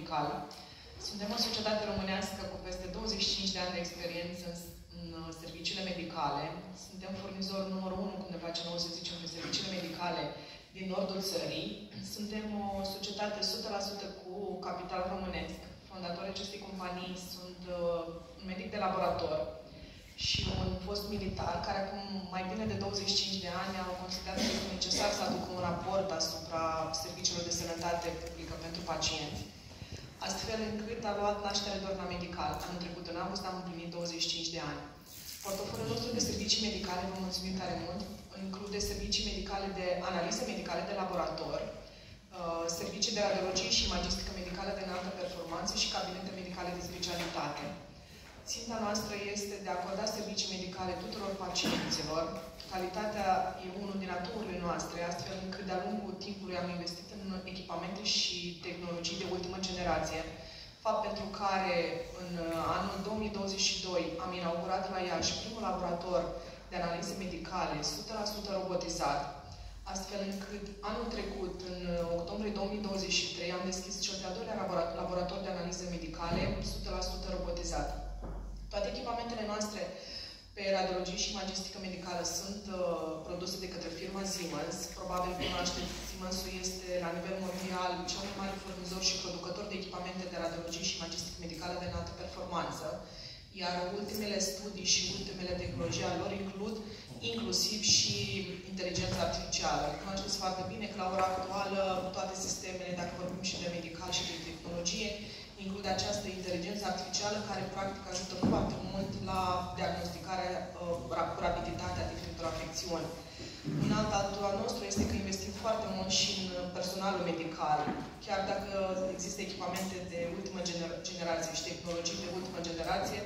Medical. Suntem o societate românească cu peste 25 de ani de experiență în serviciile medicale. Suntem furnizorul numărul 1, cum ne place nouă să zicem, pe serviciile medicale din nordul țării. Suntem o societate 100% cu capital românesc. Fondatorii acestei companii sunt un medic de laborator și un fost militar, care acum mai bine de 25 de ani au considerat că este necesar să aducă un raport asupra serviciilor de sănătate publică pentru pacienți. Astfel încât a luat naștere Dorna Medical. Anul trecut, în august, am împlinit 25 de ani. Portofoliul nostru de servicii medicale, vă mulțumim tare mult, include servicii medicale de analize medicale de laborator, servicii de radiologie și imagistică medicală de înaltă performanță și cabinete medicale de specialitate. Ținta noastră este de a acorda servicii medicale tuturor pacienților. Calitatea e unul din aturile noastre, astfel încât de-a lungul timpului am investit în echipamente și tehnologii de ultimă generație, fapt pentru care în anul 2022 am inaugurat la Iași primul laborator de analize medicale 100% robotizat, astfel încât anul trecut, în octombrie 2023, am deschis cel de-al doilea laborator de analize medicale 100% robotizat. Toate echipamentele noastre pe radiologie și imagistică medicală sunt produse de către firma Siemens. Probabil cunoașteți, Siemens-ul este la nivel mondial cel mai mare furnizor și producător de echipamente de radiologie și imagistică medicală de înaltă performanță. Iar ultimele studii și ultimele tehnologii lor includ inclusiv și inteligența artificială. Cunoașteți foarte bine că la ora actuală toate sistemele, dacă vorbim și de medical și de tehnologie, include această inteligență artificială care practic ajută foarte mult la diagnosticarea cu rapiditatea diferitor afecțiuni. Un alt atu al nostru este că investim foarte mult și în personalul medical. Chiar dacă există echipamente de ultimă generație și tehnologii de ultimă generație,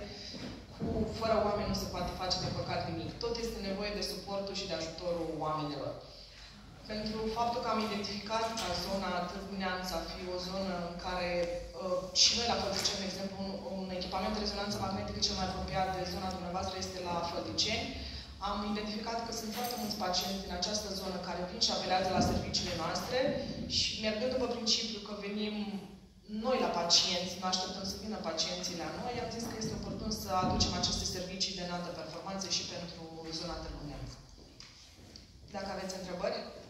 fără oameni nu se poate face de păcat nimic. Tot este nevoie de suportul și de ajutorul oamenilor. Pentru faptul că am identificat ca zona Târgu Neamț a fi o zonă în care și noi la Fălticeni, de exemplu, un echipament de rezonanță magnetică cel mai apropiat de zona dumneavoastră este la Fălticeni, am identificat că sunt foarte mulți pacienți din această zonă care vin și apelează la serviciile noastre și mergând după principiul că venim noi la pacienți, nu așteptăm să vină pacienții la noi, am zis că este oportun să aducem aceste servicii de înaltă performanță și pentru zona Târgu Neamț. Dacă aveți întrebări?